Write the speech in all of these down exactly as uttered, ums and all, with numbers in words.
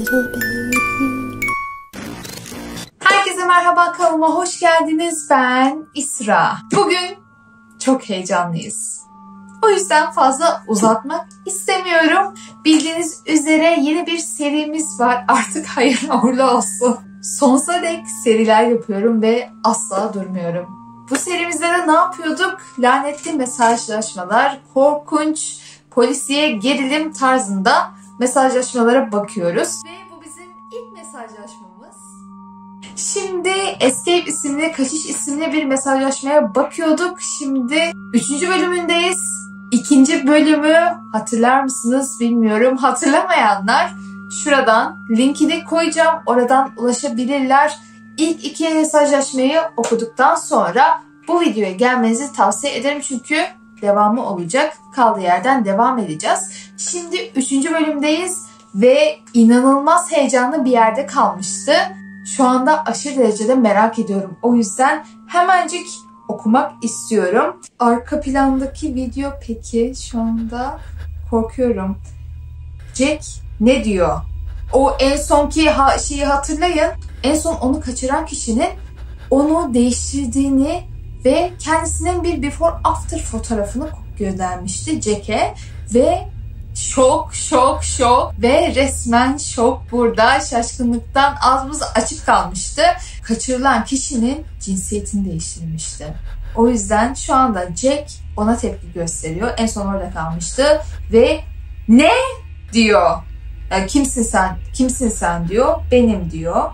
Herkese merhaba, kanalıma hoş geldiniz. Ben İsra. Bugün çok heyecanlıyız. O yüzden fazla uzatmak istemiyorum. Bildiğiniz üzere yeni bir serimiz var. Artık hayırlı uğurlu olsun. Sonsuza dek seriler yapıyorum ve asla durmuyorum. Bu serimizde de ne yapıyorduk? Lanetli mesajlaşmalar, korkunç, polisiye gerilim tarzında mesajlaşmalara bakıyoruz. Ve bu bizim ilk mesajlaşmamız. Şimdi Escape isimli, Kaçış isimli bir mesajlaşmaya bakıyorduk. Şimdi üçüncü bölümündeyiz. İkinci bölümü hatırlar mısınız bilmiyorum. Hatırlamayanlar şuradan linkini koyacağım. Oradan ulaşabilirler. İlk iki mesajlaşmayı okuduktan sonra bu videoya gelmenizi tavsiye ederim. Çünkü devamı olacak. Kaldığı yerden devam edeceğiz. Şimdi üçüncü bölümdeyiz ve inanılmaz heyecanlı bir yerde kalmıştı. Şu anda aşırı derecede merak ediyorum. O yüzden hemencik okumak istiyorum. Arka plandaki video peki şu anda korkuyorum. Jack ne diyor? O en sonki ha şeyi hatırlayın. En son onu kaçıran kişinin onu değiştirdiğini ve kendisinin bir before after fotoğrafını göndermişti Jack'e ve şok şok şok ve resmen şok burada. Şaşkınlıktan ağzımız açık kalmıştı. Kaçırılan kişinin cinsiyetini değiştirmişti. O yüzden şu anda Jack ona tepki gösteriyor. En son orada kalmıştı ve ne diyor? Yani kimsin sen? Kimsin sen diyor. Benim diyor.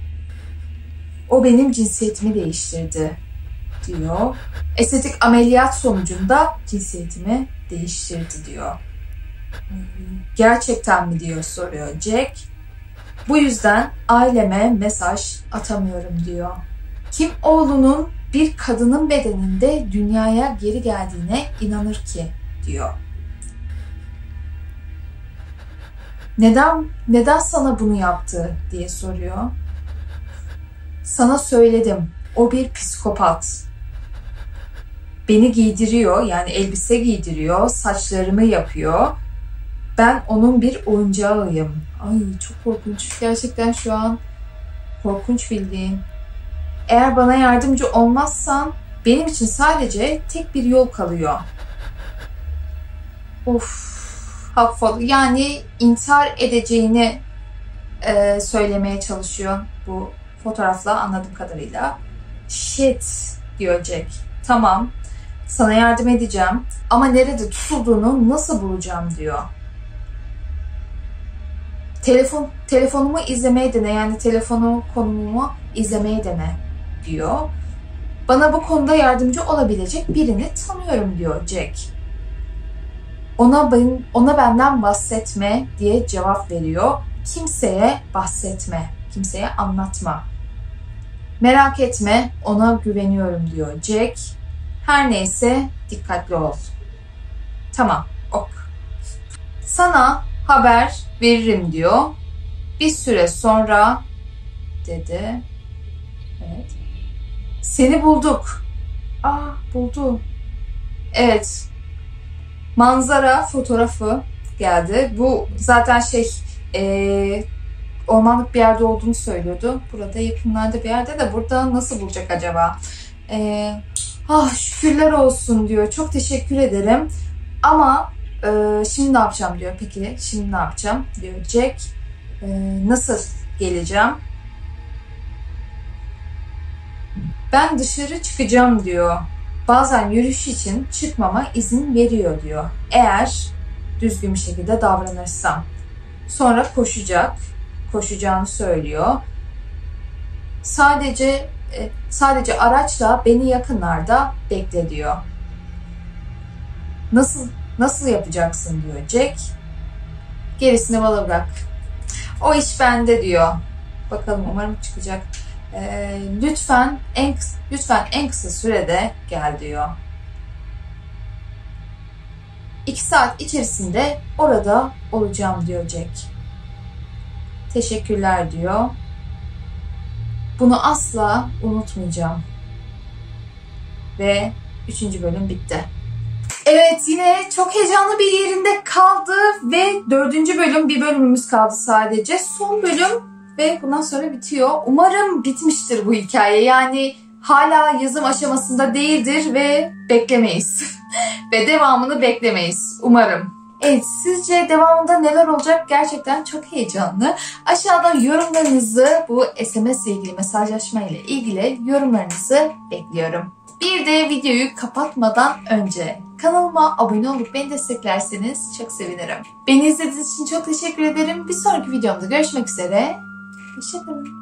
O benim cinsiyetimi değiştirdi diyor. Estetik ameliyat sonucunda cinsiyetimi değiştirdi diyor. Gerçekten mi diyor soruyor Jack. Bu yüzden aileme mesaj atamıyorum diyor. Kim oğlunun bir kadının bedeninde dünyaya geri geldiğine inanır ki diyor. Neden neden sana bunu yaptı diye soruyor. Sana söyledim. O bir psikopat. Beni giydiriyor, yani elbise giydiriyor, saçlarımı yapıyor. Ben onun bir oyuncağıyım. Ay çok korkunç. Gerçekten şu an korkunç bildiğin. Eğer bana yardımcı olmazsan benim için sadece tek bir yol kalıyor. Of. Hafif, yani intihar edeceğini e, söylemeye çalışıyor bu fotoğrafla anladığım kadarıyla. Shit diyor Jack. Tamam. Sana yardım edeceğim. Ama nerede tutulduğunu nasıl bulacağım diyor. Telefon, telefonumu izlemeye dene. Yani telefonu konumumu izlemeye dene diyor. Bana bu konuda yardımcı olabilecek birini tanıyorum diyor Jack. Ona, ben, ona benden bahsetme diye cevap veriyor. Kimseye bahsetme. Kimseye anlatma. Merak etme, ona güveniyorum diyor Jack. Her neyse dikkatli ol. Tamam, ok. Sana haber veririm diyor. Bir süre sonra dedi. Evet. Seni bulduk. Aa, buldu. Evet. Manzara fotoğrafı geldi. Bu zaten şey ee, ormanlık bir yerde olduğunu söylüyordu. Burada yakınlarda bir yerde de burada nasıl bulacak acaba? Ee, ah şükürler olsun diyor. Çok teşekkür ederim. Ama e, şimdi ne yapacağım diyor. Peki şimdi ne yapacağım diyor Jack. E, nasıl geleceğim? Ben dışarı çıkacağım diyor. Bazen yürüyüş için çıkmama izin veriyor diyor. Eğer düzgün bir şekilde davranırsam. Sonra koşacak. Koşacağını söylüyor. Sadece sadece araçla beni yakınlarda bekle diyor. Nasıl nasıl yapacaksın diyor Jack. Gerisini bana bırak. O iş bende diyor. Bakalım umarım çıkacak. Ee, lütfen en lütfen en kısa sürede gel diyor. İki saat içerisinde orada olacağım diyor Jack. Teşekkürler diyor. Bunu asla unutmayacağım. Ve üçüncü bölüm bitti. Evet, yine çok heyecanlı bir yerinde kaldı ve dördüncü bölüm, bir bölümümüz kaldı sadece. Son bölüm ve bundan sonra bitiyor. Umarım bitmiştir bu hikaye. Yani hala yazım aşamasında değildir ve beklemeyiz. Ve devamını beklemeyiz. Umarım. Evet, sizce devamında neler olacak? Gerçekten çok heyecanlı. Aşağıda yorumlarınızı, bu S M S ile ilgili, mesajlaşma ile ilgili yorumlarınızı bekliyorum. Bir de videoyu kapatmadan önce kanalıma abone olup beni desteklerseniz çok sevinirim. Beni izlediğiniz için çok teşekkür ederim. Bir sonraki videomda görüşmek üzere. Hoşçakalın.